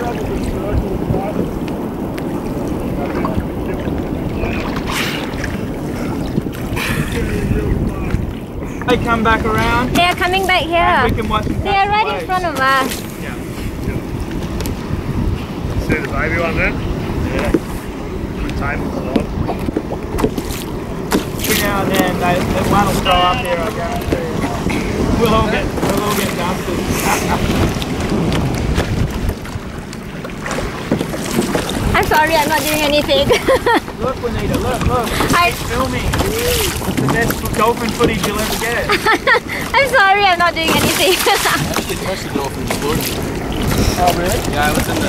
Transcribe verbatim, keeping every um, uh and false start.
They come back around. They are coming back here. And we can watch them. They are right in front of us. Yeah. See the baby one then? Yeah. Good time as well. Every now and then, they, the one will throw up here, I guarantee you. We'll all get, we'll all get dumped. I'm sorry, I'm not doing anything. Look, Juanita, look, look. I... It's filming. It's the best dolphin footage you'll ever get. I'm sorry, I'm not doing anything. Actually, most of the dolphins good. Oh, really? Yeah, I was in the